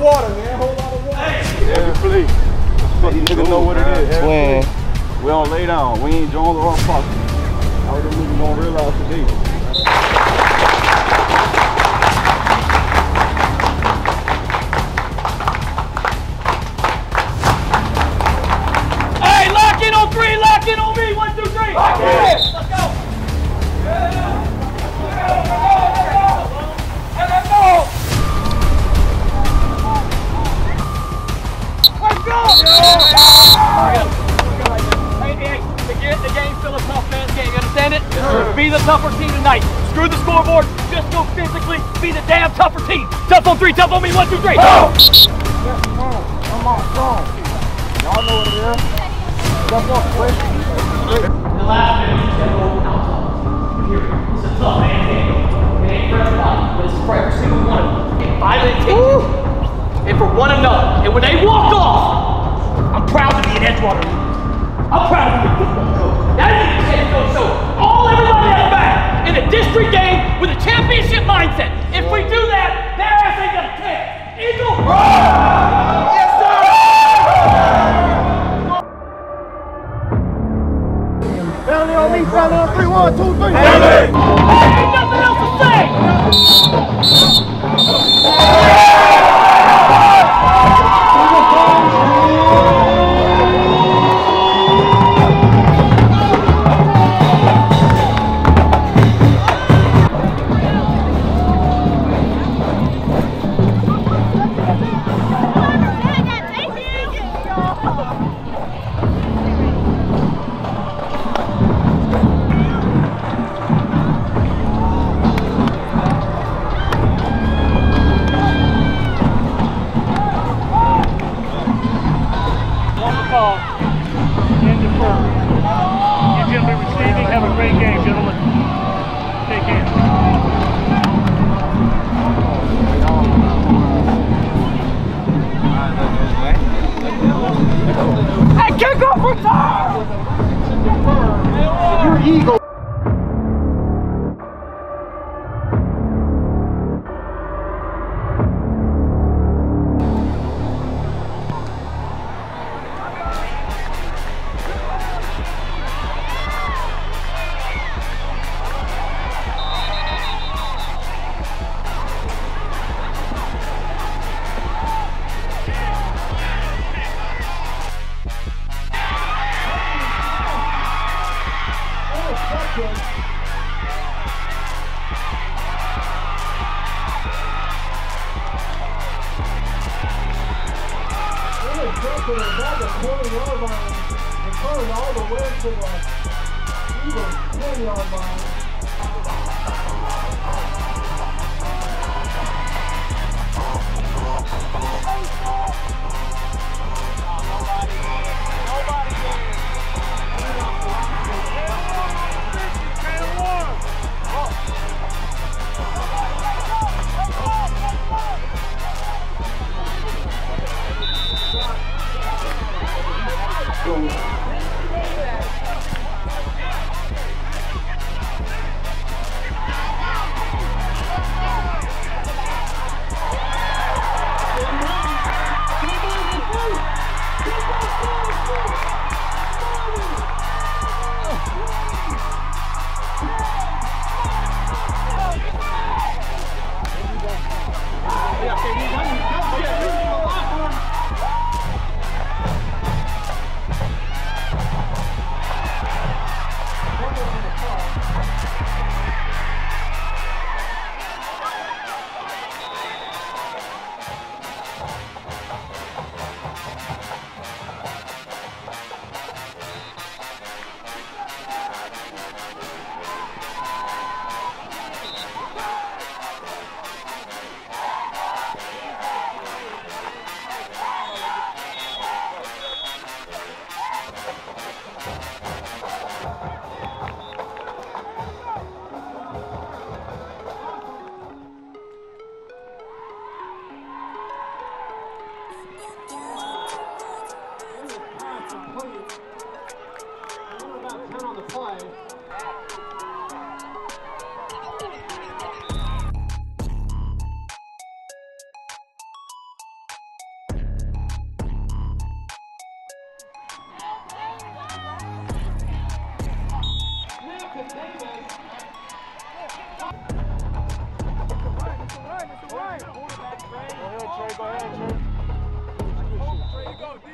water, man. Whole lot of water. Every play. These niggas know what it is. Every play. We don't lay down. We ain't Jones or Fox. All them niggas gonna realize today. Hey, lock in on 3, lock in on me. 1, 2, 3. Lock in. Let's go. Let's go. Hey, the game's still a tough man's game. You understand it? Yes, be the tougher team tonight. Screw the scoreboard. Just go physically. Be the damn tougher team. Tough on 3. Tough on me. 1, 2, 3. Come on, strong. Y'all know what it is. Step up, quick. The last minute, you gotta go out. Here, it's a tough man's game. It ain't for everybody, but it's for every single one of them. And violent intentions. And for one another. And when they walk off, I'm proud to be an Edgewater. I'm proud to be a football coach. That is a head coach. So all everybody out back in a district game with a championship mindset. If we do that, their ass ain't got a chance. Eagle! Yes, sir! Family on me, family on 3, 1, 2, 3. Ain't nothing else to say! Your ego. About the 20-yard line and turn all the way to the Eagles 10-yard line. Go ahead, Trey. There you go, D.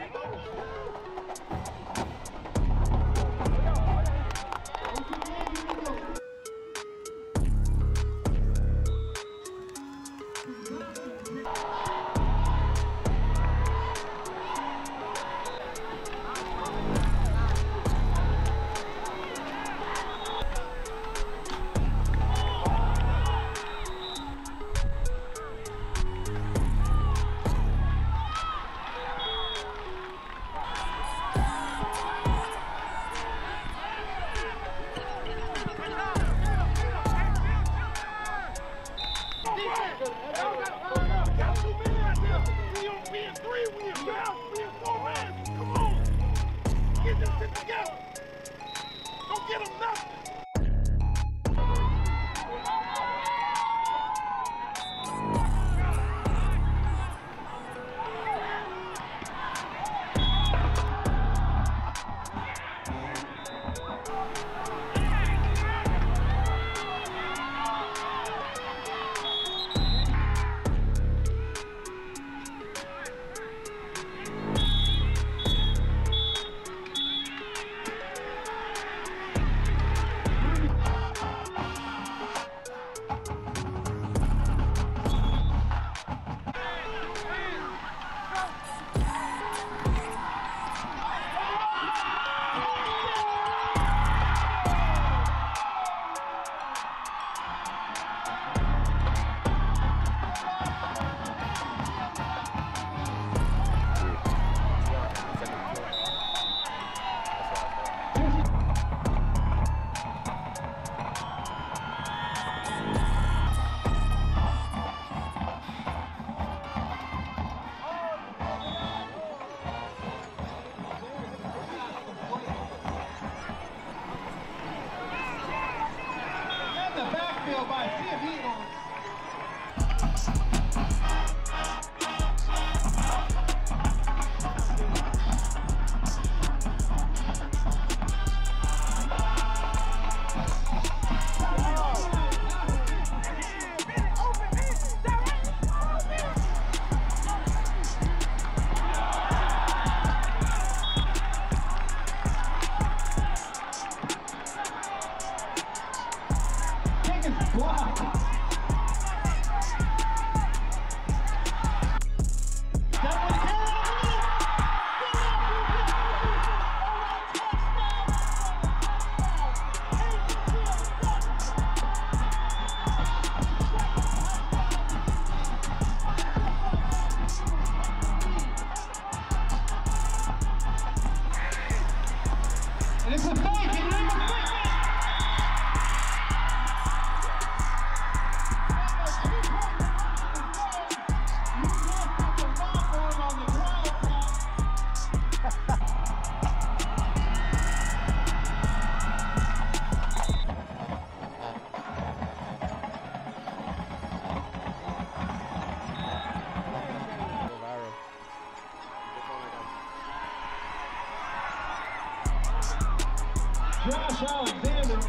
Josh Alexander.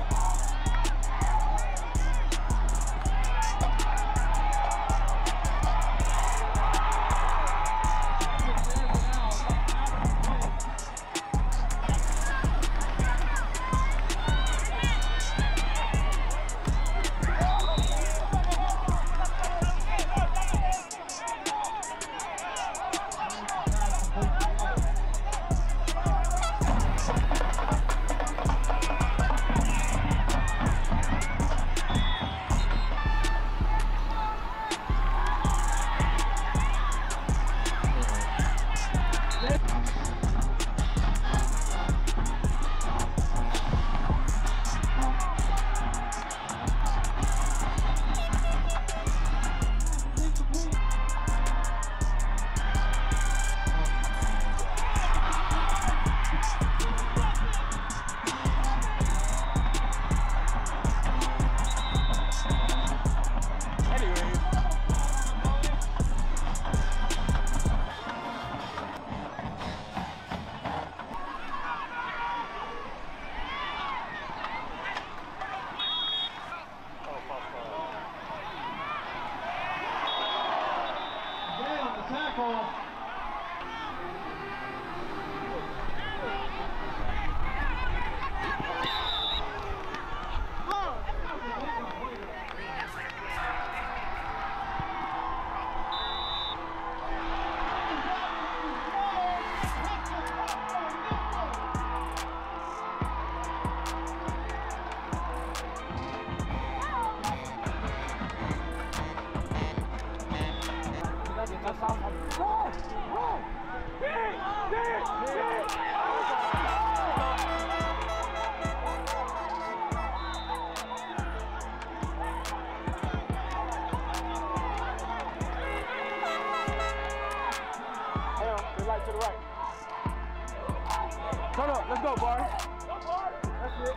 go, Bar. That's it.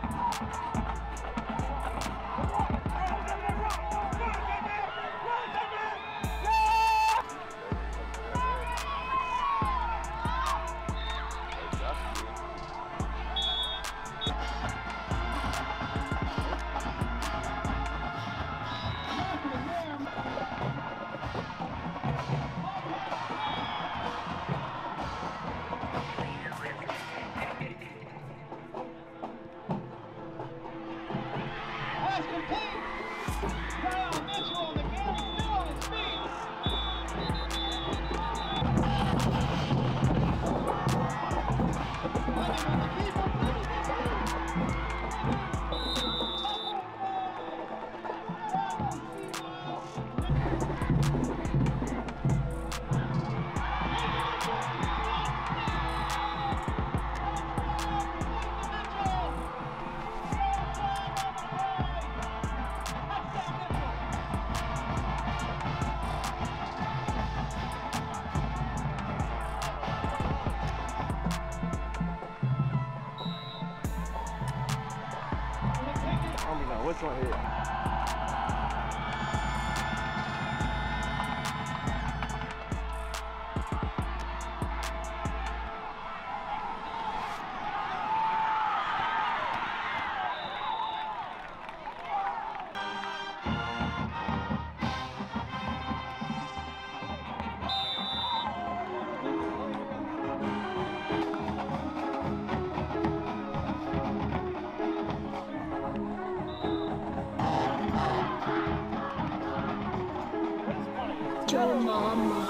Which one here? Joe Mama.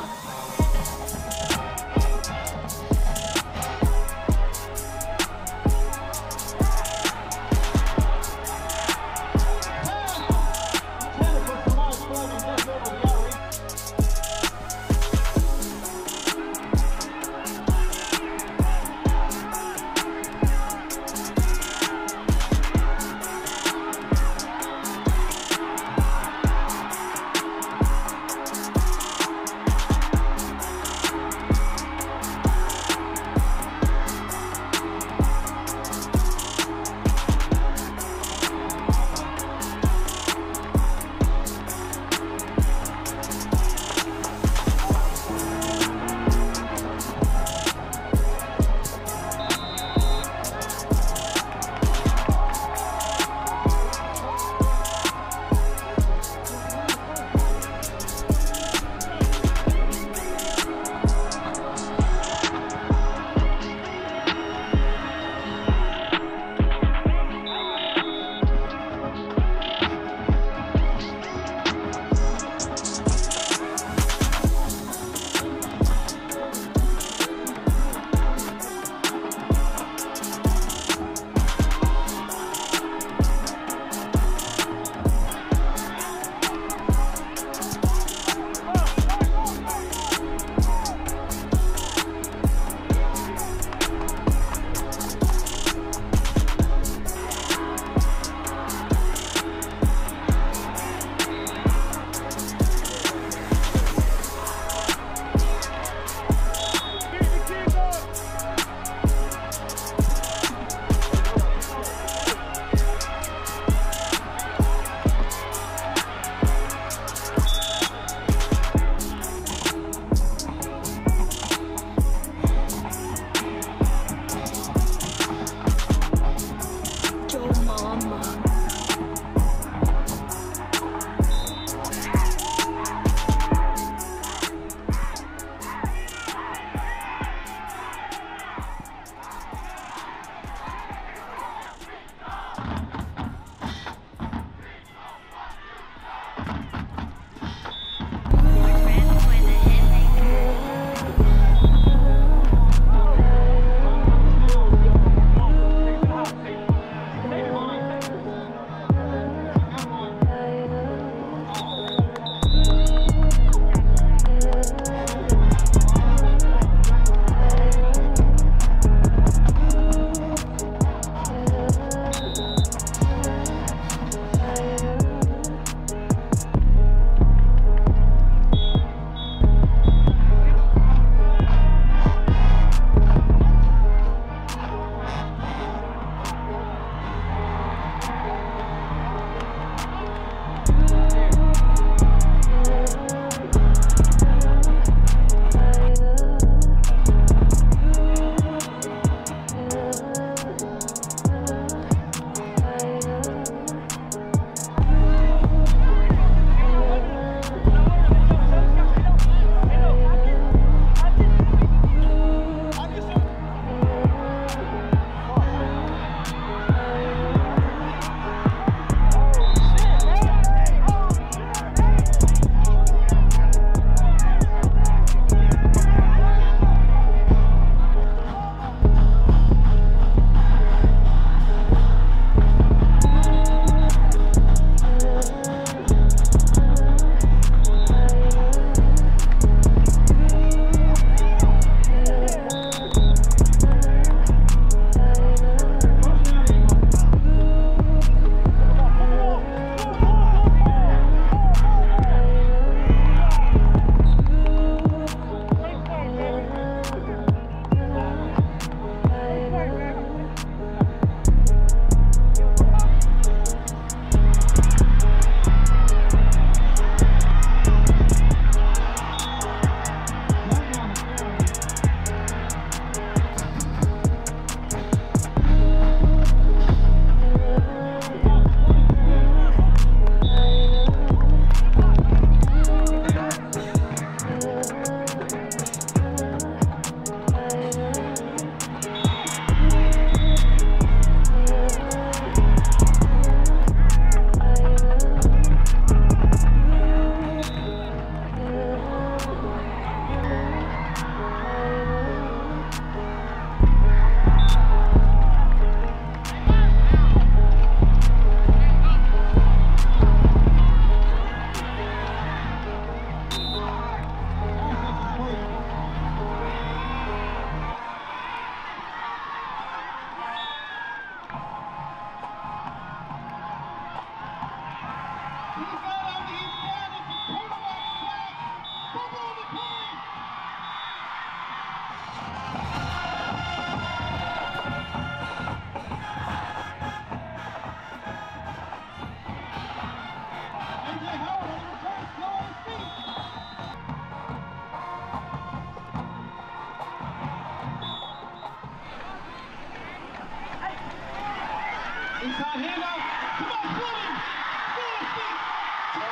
Inside handoff. Come on, Fleming. Full feet. 10,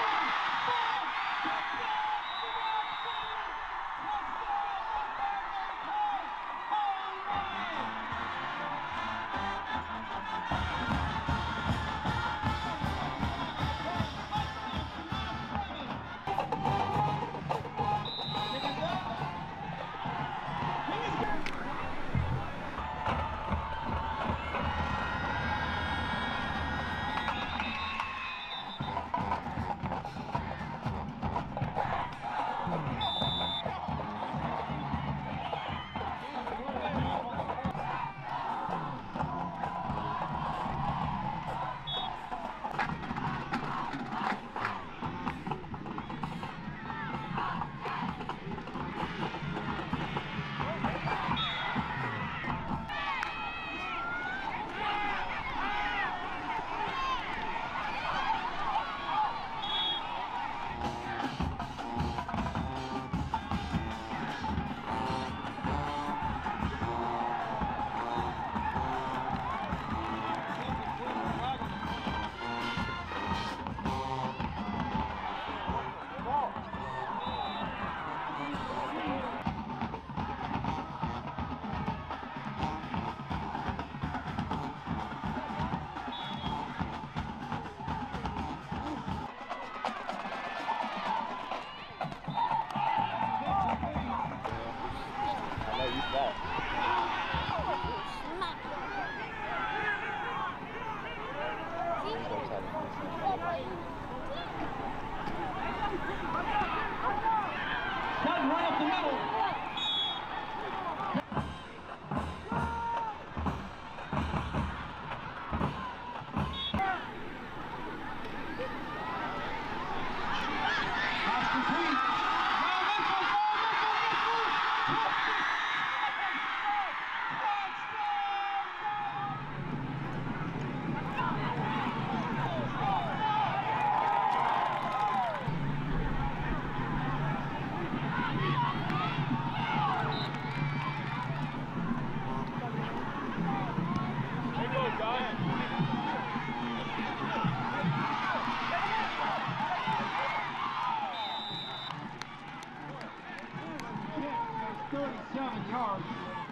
37 yards.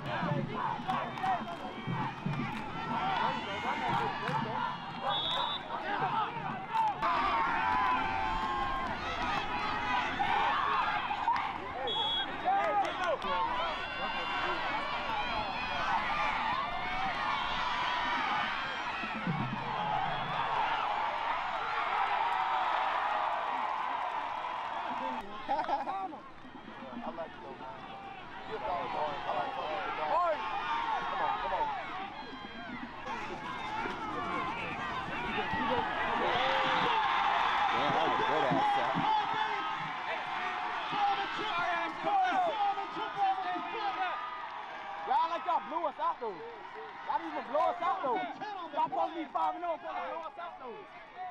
Y'all blew us out though. Y'all didn't even blow us out though. Y'all supposed to be 5-0, supposed to blow us out though.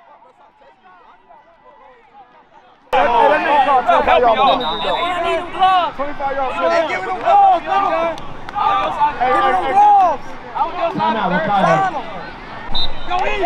That nigga called 25 yards. I need them gloves. 25 yards. Hey, give me them gloves, nigga. Hey, Give me them gloves. Go in.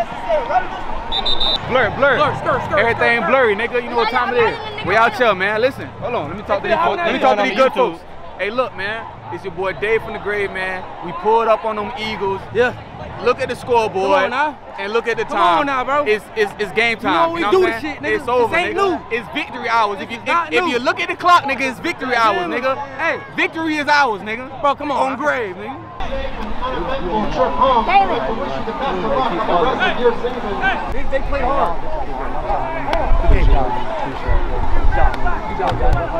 Blur. Everything blurry, nigga. You know what time it is. We out here, man. Listen, hold on. Let me talk to these folks. Let me talk to these good folks. Hey, look, man. It's your boy Dave from the grave, man. We pulled up on them Eagles. Yeah. Look at the scoreboard and look at the time. Come on now, bro. It's game time. You know we do this shit, nigga. It's over, this ain't nigga. New. It's victory hours. If you look at the clock, nigga, it's victory hours, nigga. Hey, victory is ours, nigga. Bro, come on. On grave, nigga. They played hard.